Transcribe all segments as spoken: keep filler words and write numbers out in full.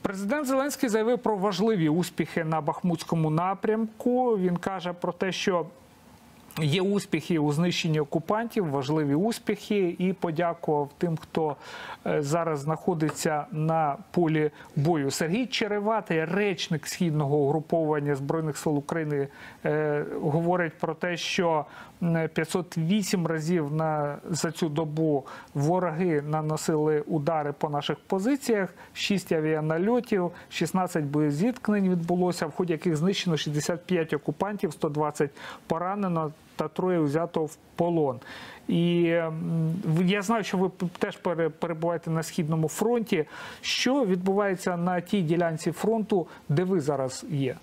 Президент Зеленський заявив про важливі успіхи на Бахмутському напрямку. Він каже про те, що є успіхи у знищенні окупантів, важливі успіхи, і подякував тим, хто зараз знаходиться на полі бою. Сергій Череватий, речник Східного угруповання Збройних сил України, говорить про те, що п'ятсот вісім разів на, за цю добу вороги наносили удари по наших позиціях, шість авіанальотів, шістнадцять боєзіткнень відбулося, в ході яких знищено шістдесят п'ять окупантів, сто двадцять поранено та троє взято в полон. І я знаю, що ви теж перебуваєте на Східному фронті. Що відбувається на тій ділянці фронту, де ви зараз є?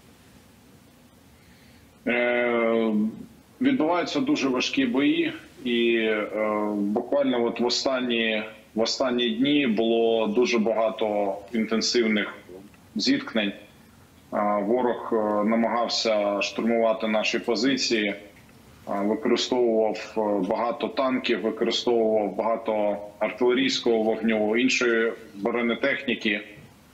Е, відбуваються дуже важкі бої. І е, буквально от в останні, в останні дні було дуже багато інтенсивних зіткнень. Е, ворог намагався штурмувати наші позиції. Використовував багато танків, використовував багато артилерійського вогню, іншої бронетехніки,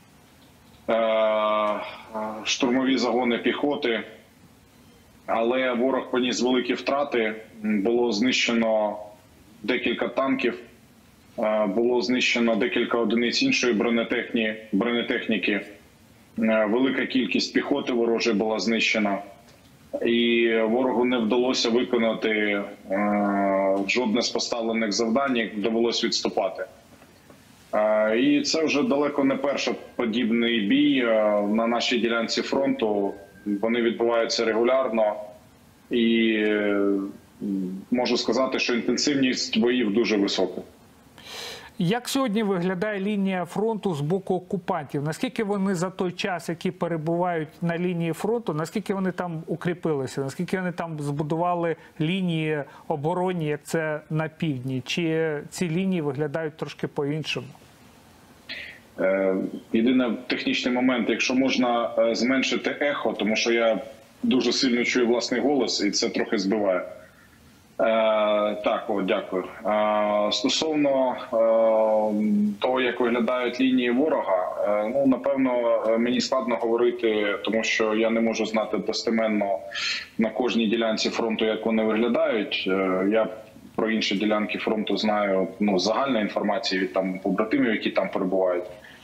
штурмові загони піхоти. Але ворог поніс великі втрати, було знищено декілька танків, було знищено декілька одиниць іншої бронетехніки, велика кількість піхоти ворожої була знищена. І ворогу не вдалося виконати е, жодне з поставлених завдань, довелося відступати. Е, і це вже далеко не перший подібний бій е, на нашій ділянці фронту. Вони відбуваються регулярно. І е, можу сказати, що інтенсивність боїв дуже висока. Як сьогодні виглядає лінія фронту з боку окупантів? Наскільки вони за той час, який перебувають на лінії фронту, наскільки вони там укріпилися? Наскільки вони там збудували лінії оборонні, як це на півдні? Чи ці лінії виглядають трошки по-іншому? Єдиний технічний момент, якщо можна зменшити ехо, тому що я дуже сильно чую власний голос і це трохи збиває. Е, так, о, дякую. Е, стосовно е, того, як виглядають лінії ворога, е, ну, напевно, мені складно говорити, тому що я не можу знати достеменно на кожній ділянці фронту, як вони виглядають. Е, я про інші ділянки фронту знаю, ну, загальна інформація від там побратимів, які там перебувають.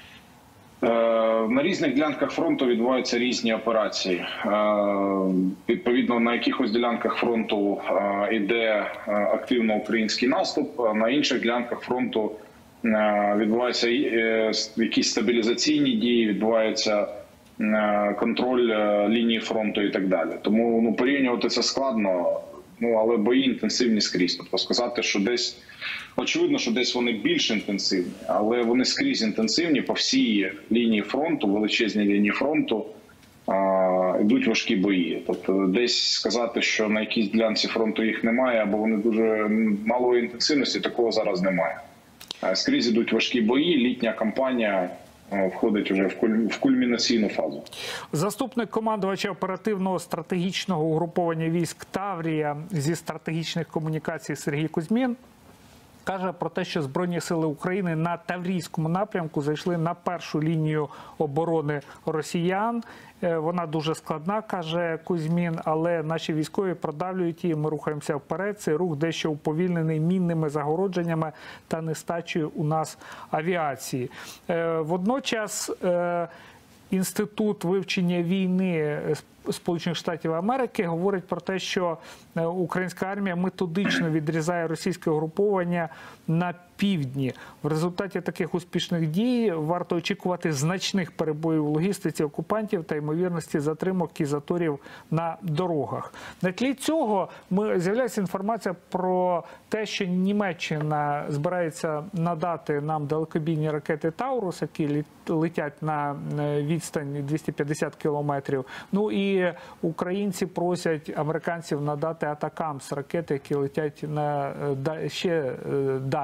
На різних ділянках фронту відбуваються різні операції. Відповідно, на якихось ділянках фронту йде активно український наступ, а на інших ділянках фронту відбуваються якісь стабілізаційні дії, відбувається контроль лінії фронту і так далі. Тому ну, порівнювати це складно, ну, але бої інтенсивні скрізь. Тобто сказати, що десь, очевидно, що десь вони більш інтенсивні, але вони скрізь інтенсивні по всій лінії фронту, величезній лінії фронту, а, йдуть важкі бої. Тобто десь сказати, що на якійсь ділянці фронту їх немає, або вони дуже малої інтенсивності, такого зараз немає. А скрізь йдуть важкі бої, літня кампанія входить вже в кульмінаційну фазу. Заступник командувача оперативного стратегічного угруповання військ «Таврія» зі стратегічних комунікацій Сергій Кузьмін каже про те, що Збройні сили України на Таврійському напрямку зайшли на першу лінію оборони росіян. Вона дуже складна, каже Кузьмін, але наші військові продавлюють її, ми рухаємося вперед. Цей рух дещо уповільнений мінними загородженнями та нестачею у нас авіації. Водночас Інститут вивчення війни Сполучених Штатів Америки говорить про те, що українська армія методично відрізає російське угруповання на півдні. В результаті таких успішних дій варто очікувати значних перебоїв у логістиці окупантів та ймовірності затримок і заторів на дорогах. На тлі цього з'являється інформація про те, що Німеччина збирається надати нам далекобійні ракети «Таурус», які летять на відстань двісті п'ятдесят кілометрів. Ну і українці просять американців надати «Атакамс» ракети, які летять на ще далі, там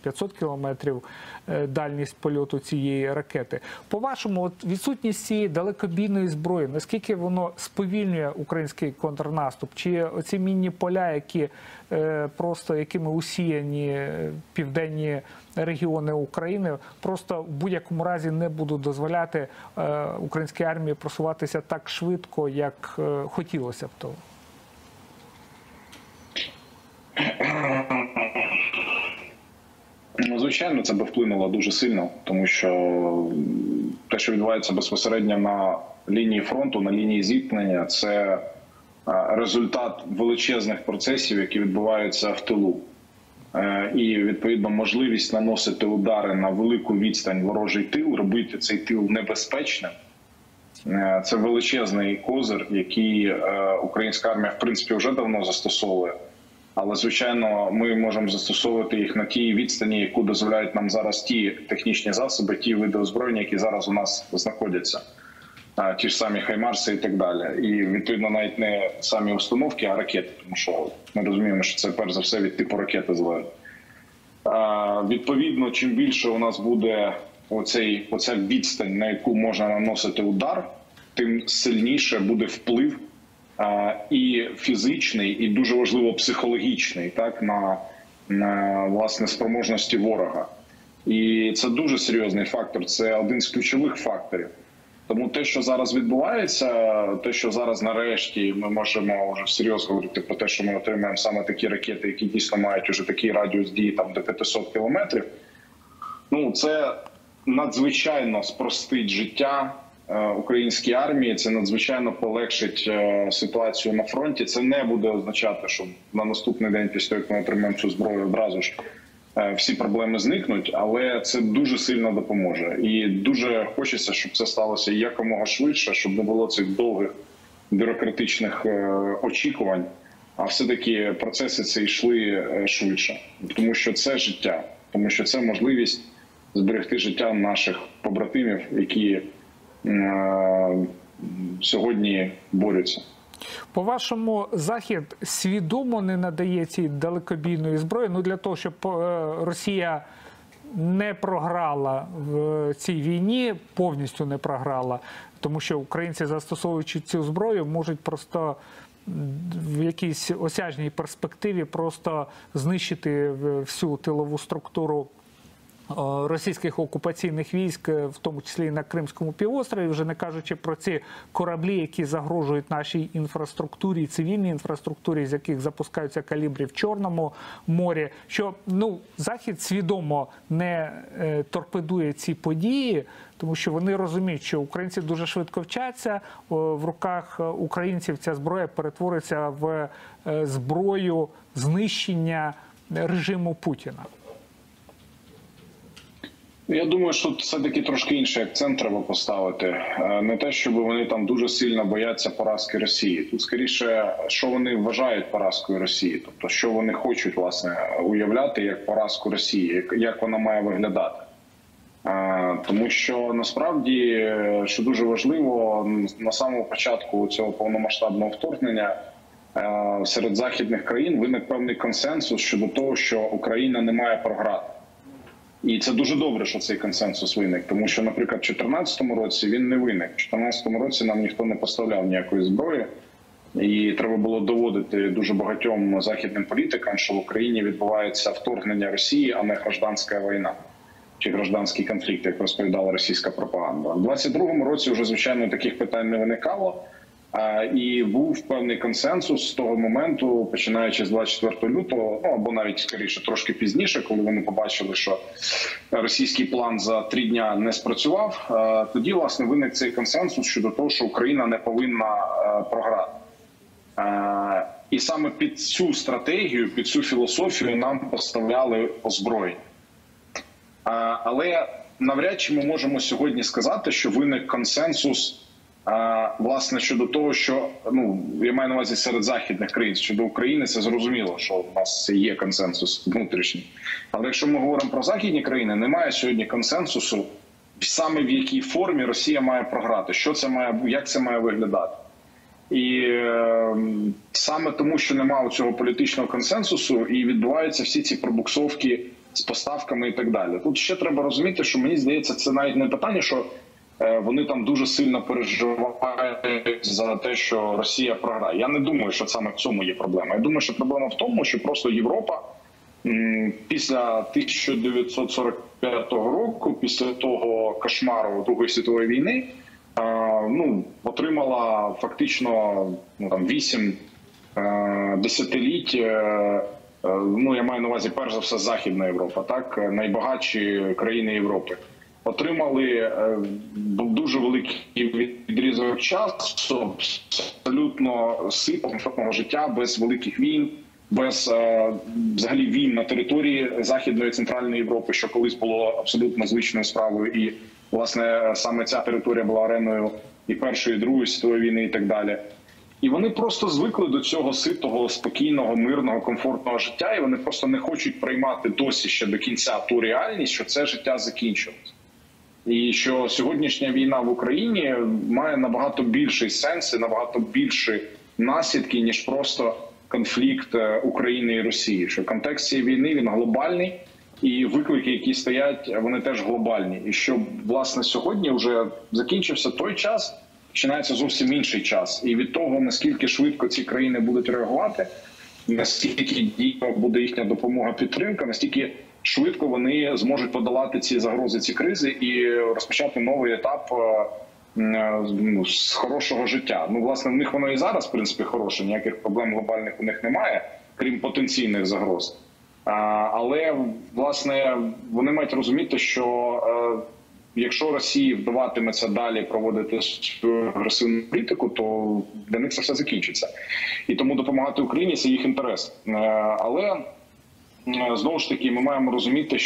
п'ятсот кілометрів дальність польоту цієї ракети. По-вашому, от відсутність цієї далекобійної зброї, наскільки воно сповільнює український контрнаступ? Чи оці мінні поля, які просто якими усіяні південні регіони України, просто в будь-якому разі не будуть дозволяти українській армії просуватися так швидко, як хотілося б того? Ну, звичайно, це би вплинуло дуже сильно, тому що те, що відбувається безпосередньо на лінії фронту, на лінії зіткнення, це результат величезних процесів, які відбуваються в тилу. І, відповідно, можливість наносити удари на велику відстань ворожий тил, робити цей тил небезпечним. Це величезний козир, який українська армія, в принципі, вже давно застосовує. Але, звичайно, ми можемо застосовувати їх на тій відстані, яку дозволяють нам зараз ті технічні засоби, ті види озброєння, які зараз у нас знаходяться. Ті ж самі хаймарси і так далі. І, відповідно, навіть не самі установки, а ракети. Тому що ми розуміємо, що це, перш за все, від типу ракети залежить. Відповідно, чим більше у нас буде оцей, оця відстань, на яку можна наносити удар, тим сильніше буде вплив і фізичний, і дуже важливо психологічний, так, на, на власне спроможності ворога. І це дуже серйозний фактор, це один з ключових факторів. Тому те, що зараз відбувається, те, що зараз нарешті ми можемо вже серйозно говорити про те, що ми отримаємо саме такі ракети, які дійсно мають уже такий радіус дії там до п'ятисот кілометрів, ну це надзвичайно спростить життя українській армії, це надзвичайно полегшить ситуацію на фронті. Це не буде означати, що на наступний день після того, як ми отримаємо цю зброю, одразу ж всі проблеми зникнуть, але це дуже сильно допоможе. І дуже хочеться, щоб це сталося якомога швидше, щоб не було цих довгих бюрократичних очікувань, а все-таки процеси ці йшли швидше. Тому що це життя, тому що це можливість зберегти життя наших побратимів, які сьогодні борються. По-вашому, Захід свідомо не надає цій далекобійної зброї, ну для того, щоб Росія не програла в цій війні, повністю не програла, тому що українці, застосовуючи цю зброю, можуть просто в якійсь осяжній перспективі просто знищити всю тилову структуру російських окупаційних військ, в тому числі і на Кримському півострові, вже не кажучи про ці кораблі, які загрожують нашій інфраструктурі, цивільній інфраструктурі, з яких запускаються калібри в Чорному морі, що ну, Захід свідомо не е, торпедує ці події, тому що вони розуміють, що українці дуже швидко вчаться, в руках українців ця зброя перетвориться в е, зброю знищення режиму Путіна. Я думаю, що все-таки трошки інший акцент треба поставити. Не те, щоб вони там дуже сильно бояться поразки Росії. Тут, скоріше, що вони вважають поразкою Росії. Тобто, що вони хочуть, власне, уявляти як поразку Росії, як вона має виглядати. Тому що, насправді, що дуже важливо, на самому початку цього повномасштабного вторгнення серед західних країн виник певний консенсус щодо того, що Україна не має програти. І це дуже добре, що цей консенсус виник, тому що, наприклад, в дві тисячі чотирнадцятому році він не виник. У дві тисячі чотирнадцятому році нам ніхто не поставляв ніякої зброї, і треба було доводити дуже багатьом західним політикам, що в Україні відбувається вторгнення Росії, а не гражданська війна чи гражданський конфлікт, як розповідала російська пропаганда. У двадцять другому році вже, звичайно, таких питань не виникало. І був певний консенсус з того моменту, починаючи з двадцять четвертого лютого, ну або навіть скоріше трошки пізніше, коли вони побачили, що російський план за три дня не спрацював. Тоді, власне, виник цей консенсус щодо того, що Україна не повинна програти. І саме під цю стратегію, під цю філософію нам поставляли озброєння. Але навряд чи ми можемо сьогодні сказати, що виник консенсус власне, щодо того, що, ну, я маю на увазі серед західних країн, щодо України, це зрозуміло, що у нас є консенсус внутрішній. Але якщо ми говоримо про західні країни, немає сьогодні консенсусу, саме в якій формі Росія має програти, що це має, як це має виглядати. І е, саме тому, що немає цього політичного консенсусу, і відбуваються всі ці пробуксовки з поставками і так далі. Тут ще треба розуміти, що мені здається, це навіть не питання, що вони там дуже сильно переживають за те, що Росія програє. Я не думаю, що саме в цьому є проблема. Я думаю, що проблема в тому, що просто Європа після тисяча дев'ятсот сорок п'ятого року, після того кошмару Другої світової війни, ну, отримала фактично ну, там, вісім десятиліть, ну, я маю на увазі, перш за все, Західна Європа, так, найбагатші країни Європи. Отримали дуже великий відрізок часу, абсолютно ситного, комфортного життя, без великих війн, без взагалі війн на території Західної і Центральної Європи, що колись було абсолютно звичною справою. І, власне, саме ця територія була ареною і Першої, і Другої світової війни і так далі. І вони просто звикли до цього ситого, спокійного, мирного, комфортного життя, і вони просто не хочуть приймати досі ще до кінця ту реальність, що це життя закінчилось. І що сьогоднішня війна в Україні має набагато більший сенс і набагато більші наслідки, ніж просто конфлікт України і Росії. Що контекст цієї війни, він глобальний, і виклики, які стоять, вони теж глобальні. І що, власне, сьогодні вже закінчився той час, починається зовсім інший час. І від того, наскільки швидко ці країни будуть реагувати, наскільки дійсно буде їхня допомога, підтримка, настільки швидко вони зможуть подолати ці загрози, ці кризи і розпочати новий етап ну, з хорошого життя. Ну, власне, в них воно і зараз, в принципі, хороше, ніяких проблем глобальних у них немає, крім потенційних загроз. Але, власне, вони мають розуміти, що якщо Росії вдаватиметься далі проводити свою агресивну політику, то для них це все закінчиться. І тому допомагати Україні – це їх інтерес. Але, знову ж таки, ми маємо розуміти,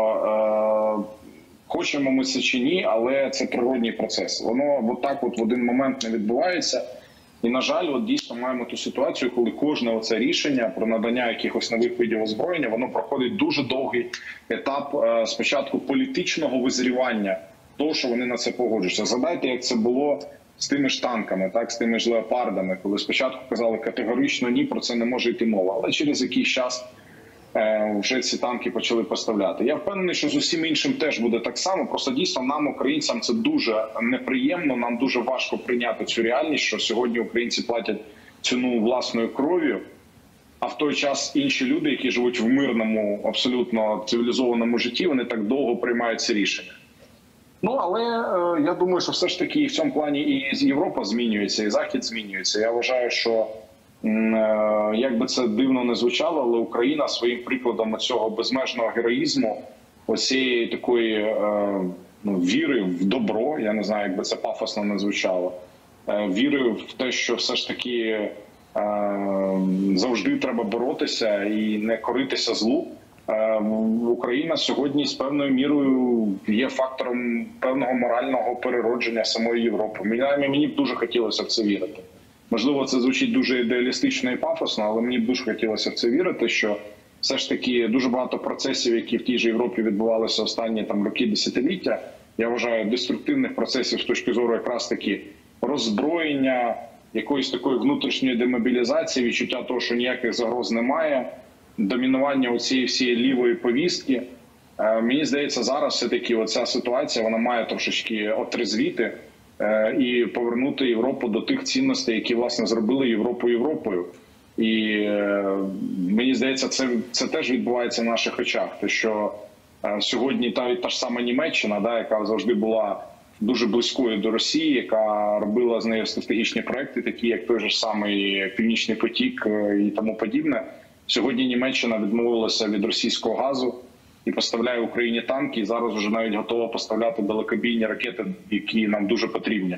що хочемо ми це чи ні, але це природній процес. Воно от так от в один момент не відбувається. І, на жаль, от дійсно маємо ту ситуацію, коли кожне оце рішення про надання якихось нових видів озброєння, воно проходить дуже довгий етап спочатку політичного визрівання того, що вони на це погоджуються. Згадайте, як це було з тими ж танками, так, з тими ж леопардами, коли спочатку казали категорично ні, про це не може йти мова, але через якийсь час вже ці танки почали поставляти. Я впевнений, що з усім іншим теж буде так само, просто дійсно нам, українцям, це дуже неприємно, нам дуже важко прийняти цю реальність, що сьогодні українці платять ціну власною кров'ю, а в той час інші люди, які живуть в мирному, абсолютно цивілізованому житті, вони так довго приймають ці рішення. Ну, але е, я думаю, що все ж таки в цьому плані і Європа змінюється, і Захід змінюється. Я вважаю, що як би це дивно не звучало, але Україна своїм прикладом цього безмежного героїзму, оцієї такої ну, віри в добро, я не знаю, як би це пафосно не звучало, віри в те, що все ж таки завжди треба боротися і не коритися злу. Україна сьогодні з певною мірою є фактором певного морального переродження самої Європи. Мені, мені б дуже хотілося в це вірити. Можливо, це звучить дуже ідеалістично і пафосно, але мені б дуже хотілося в це вірити, що все ж таки дуже багато процесів, які в тій же Європі відбувалися останні там роки, десятиліття, я вважаю, деструктивних процесів з точки зору якраз таки роззброєння, якоїсь такої внутрішньої демобілізації, відчуття того, що ніяких загроз немає, домінування оцієї всієї лівої повістки. Мені здається, зараз все-таки оця ситуація, вона має трошечки отрезвіти і повернути Європу до тих цінностей, які, власне, зробили Європу Європою. І е, мені здається, це, це теж відбувається на наших очах. Те, що е, сьогодні та, та ж сама Німеччина, да, яка завжди була дуже близькою до Росії, яка робила з нею стратегічні проекти, такі як той же самий Північний потік е, і тому подібне. Сьогодні Німеччина відмовилася від російського газу і поставляє Україні танки, і зараз вже навіть готова поставляти далекобійні ракети, які нам дуже потрібні.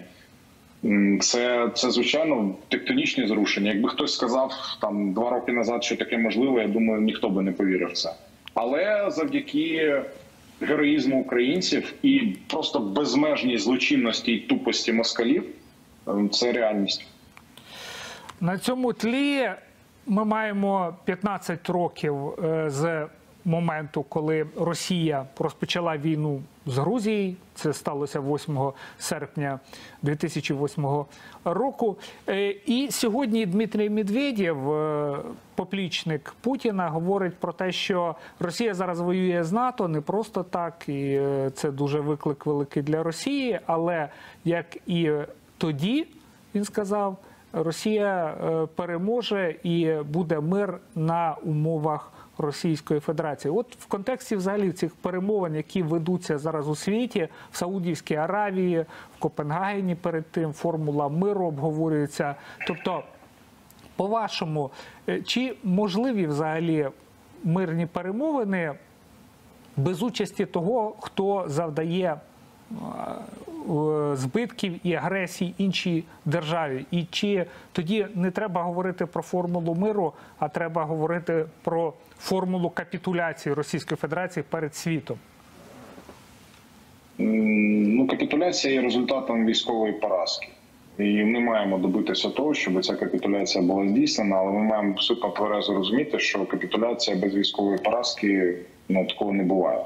Це, це, звичайно, тектонічні зрушення. Якби хтось сказав там два роки назад, що таке можливо, я думаю, ніхто би не повірив в це. Але завдяки героїзму українців і просто безмежній злочинності і тупості москалів це реальність. На цьому тлі ми маємо п'ятнадцять років з моменту, коли Росія розпочала війну з Грузією. Це сталося восьмого серпня дві тисячі восьмого року. І сьогодні Дмитрій Медведєв, поплічник Путіна, говорить про те, що Росія зараз воює з НАТО не просто так, і це дуже виклик великий для Росії, але як і тоді, він сказав, Росія переможе і буде мир на умовах Російської Федерації. От в контексті взагалі цих перемовин, які ведуться зараз у світі, в Саудівській Аравії, в Копенгагені перед тим, формула миру обговорюється. Тобто, по-вашому, чи можливі взагалі мирні перемовини без участі того, хто завдає збитків і агресії іншій державі? І чи тоді не треба говорити про формулу миру, а треба говорити про формулу капітуляції Російської Федерації перед світом? Ну, капітуляція є результатом військової поразки. І ми маємо добитися того, щоб ця капітуляція була здійснена, але ми маємо абсолютно тверезо розуміти, що капітуляція без військової поразки, ну, такого не буває.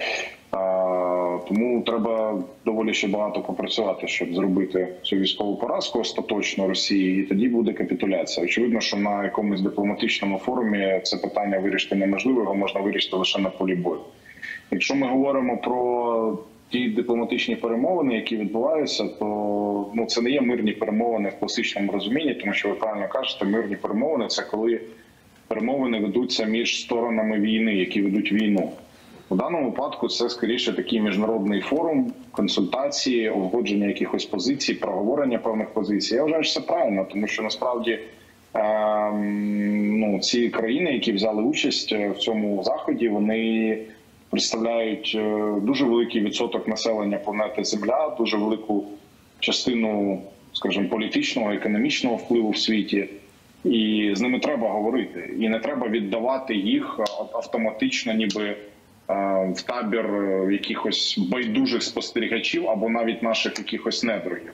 Тому треба доволі ще багато попрацювати, щоб зробити цю військову поразку остаточно Росії, і тоді буде капітуляція. Очевидно, що на якомусь дипломатичному форумі це питання вирішити неможливо, його можна вирішити лише на полі бою. Якщо ми говоримо про ті дипломатичні перемовини, які відбуваються, то ну, це не є мирні перемовини в класичному розумінні, тому що ви правильно кажете, мирні перемовини – це коли перемовини ведуться між сторонами війни, які ведуть війну. У даному випадку це, скоріше, такий міжнародний форум, консультації, узгодження якихось позицій, проговорення певних позицій. Я вважаю, що це правильно, тому що, насправді, е, ну, ці країни, які взяли участь в цьому заході, вони представляють дуже великий відсоток населення планети Земля, дуже велику частину, скажімо, політичного, економічного впливу в світі. І з ними треба говорити. І не треба віддавати їх автоматично, ніби в табір якихось байдужих спостерігачів або навіть наших якихось недругів.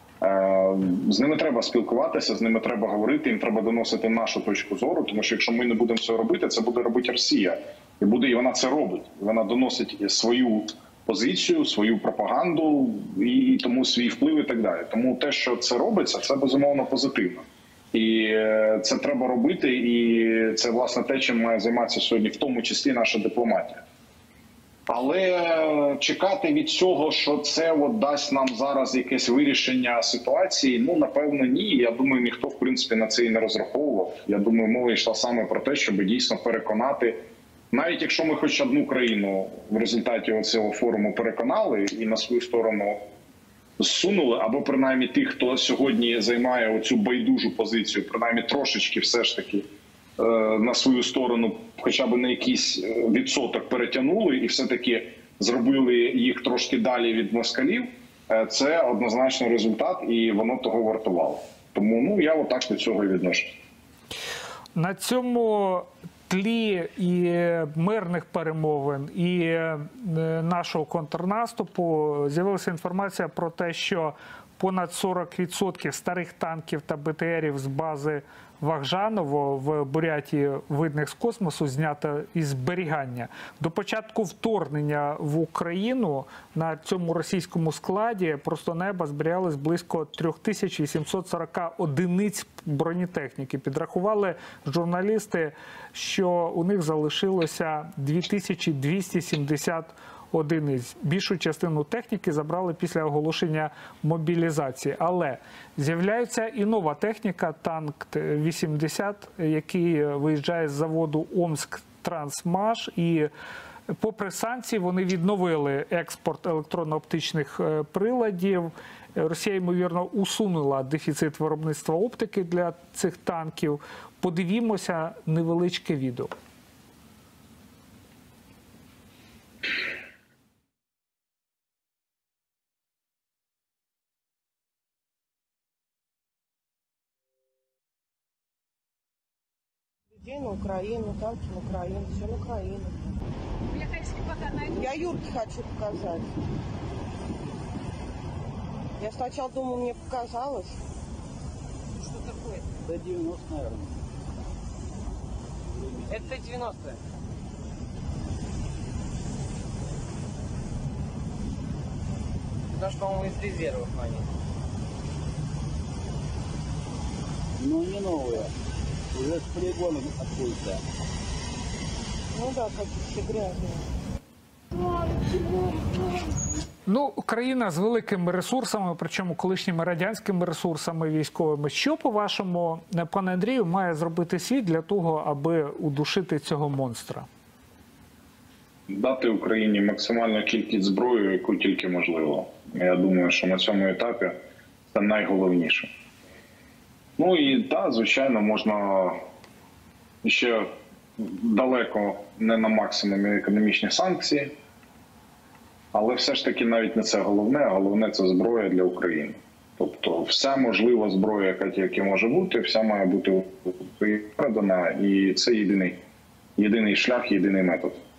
З ними треба спілкуватися, з ними треба говорити, їм треба доносити нашу точку зору, тому що якщо ми не будемо цього робити, це буде робити Росія. І буде, і вона це робить. Вона доносить свою позицію, свою пропаганду і тому свій вплив і так далі. Тому те, що це робиться, це безумовно позитивно. І це треба робити, і це, власне, те, чим має займатися сьогодні, в тому числі наша дипломатія. Але чекати від цього, що це от дасть нам зараз якесь вирішення ситуації, ну, напевно, ні. Я думаю, ніхто, в принципі, на це і не розраховував. Я думаю, мова йшла саме про те, щоб дійсно переконати, навіть якщо ми хоч одну країну в результаті цього форуму переконали і на свою сторону зсунули, або принаймні тих, хто сьогодні займає оцю байдужу позицію, принаймні трошечки все ж таки на свою сторону хоча б на якийсь відсоток перетягнули і все-таки зробили їх трошки далі від москалів, це однозначно результат і воно того вартувало. Тому ну, я отак до цього і відношусь. На цьому тлі і мирних перемовин, і нашого контрнаступу з'явилася інформація про те, що понад сорок відсотків старих танків та Б Т Рів з бази Вагжаново в Бурятії, видних з космосу, знято із зберігання. До початку вторгнення в Україну на цьому російському складі просто неба зберігалось близько три тисячі вісімсот сорок одиниць бронетехніки. Підрахували журналісти, що у них залишилося дві тисячі двісті сімдесят одиниць. Більшу частину техніки забрали після оголошення мобілізації. Але з'являється і нова техніка, танк вісімдесят, який виїжджає з заводу Омськ-Трансмаш. І попри санкції вони відновили експорт електронно-оптичних приладів. Росія, ймовірно, усунула дефіцит виробництва оптики для цих танків. Подивімося невеличке відео. Людей на Украину, танки на Украину, все на Украину. Я, конечно, пока найду. Я Юрке хочу показать. Я сначала думала, мне показалось. Что такое? Т девяносто, наверное. Это Т девяносто. Даже, по-моему, из резервов они. Ну, не новые. Уже с полигона откуда-то. Ну да, как все грязные. Ну, країна з великими ресурсами, причому колишніми радянськими ресурсами військовими. Що, по-вашому, пане Андрію, має зробити світ для того, аби удушити цього монстра? Дати Україні максимальну кількість зброї, яку тільки можливо. Я думаю, що на цьому етапі це найголовніше. Ну і так, звичайно, можна ще далеко не на максимумі економічні санкції, але все ж таки навіть не це головне, а головне – це зброя для України. Тобто вся можлива зброя, яка тільки може бути, вся має бути передана, і це єдиний, єдиний шлях, єдиний метод.